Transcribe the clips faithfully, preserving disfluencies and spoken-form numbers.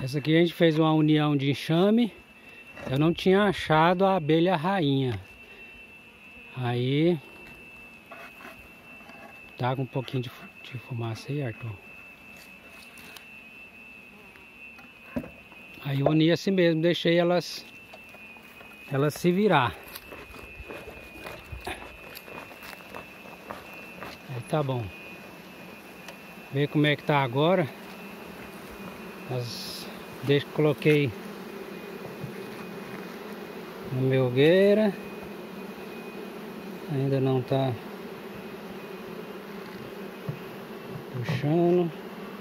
Essa aqui a gente fez uma união de enxame. Eu não tinha achado a abelha rainha. Aí tá com um pouquinho de, de fumaça aí, Arthur. Aí eu uni assim mesmo, deixei elas elas se virar. Aí tá bom. Ver como é que tá agora. As, desde que coloquei na melgueira, ainda não tá puxando.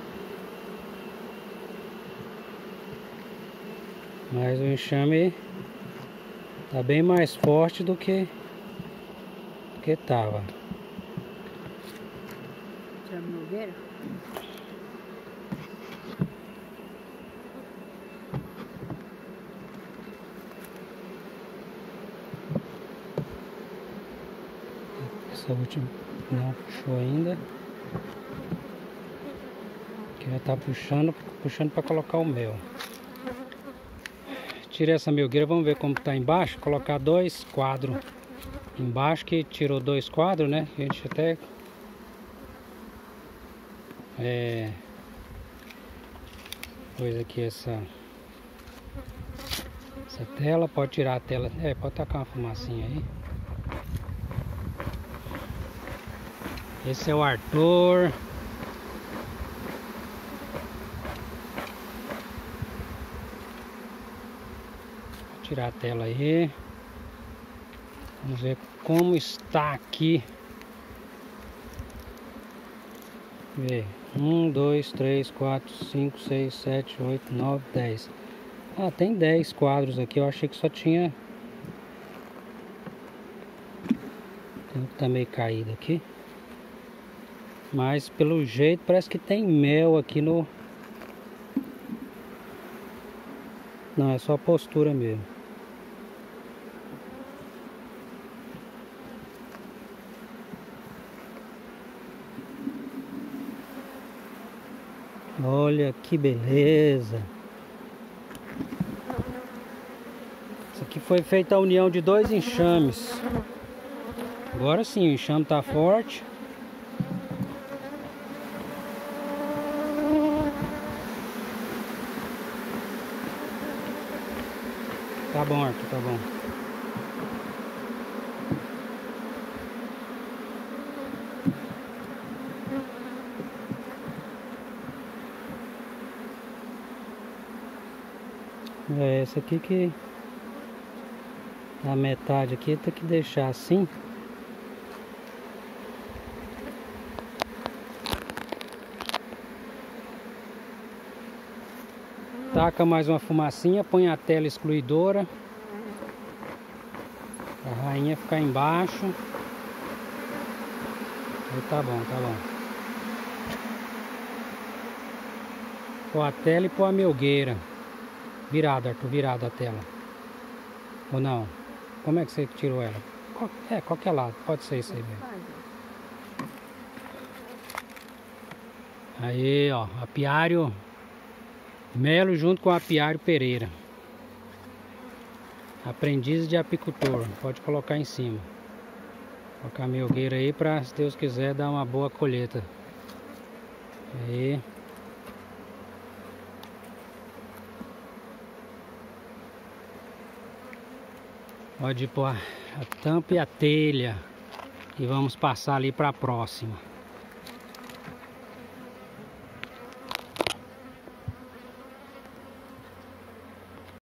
Mas o enxame tá bem mais forte do que do que tava. Tira a melgueira? Essa última não puxou ainda. Que já tá puxando, puxando para colocar o mel. Tirei essa melgueira, vamos ver como tá embaixo. Colocar dois quadros embaixo, que tirou dois quadros, né? A gente até é, pôs aqui essa essa tela. Pode tirar a tela, é, pode tacar uma fumacinha aí. Esse é o Arthur. Vou tirar a tela aí. Vamos ver como está aqui. Vê. um, dois, três, quatro, cinco, seis, sete, oito, nove, dez. Ah, tem dez quadros aqui. Eu achei que só tinha. Tem um que tá meio caído aqui. Mas pelo jeito parece que tem mel aqui no... Não, é só postura mesmo. Olha que beleza. Isso aqui foi feita a união de dois enxames. Agora sim, o enxame tá forte. Tá bom, Arthur, tá bom. É essa aqui que a metade aqui tem que deixar assim. Taca mais uma fumacinha, põe a tela excluidora. A rainha ficar embaixo. Aí tá bom, tá bom. Pôr a tela e pôr a melgueira. Virado, Arthur, virado a tela. Ou não? Como é que você tirou ela? É, qualquer lado, pode ser isso aí mesmo. Aí, ó, apiário Melo junto com o apiário Pereira. Aprendiz de apicultor, pode colocar em cima. Colocar a melgueira aí para, se Deus quiser, dar uma boa colheita. Aí. Pode pôr a tampa e a telha. E vamos passar ali para a próxima.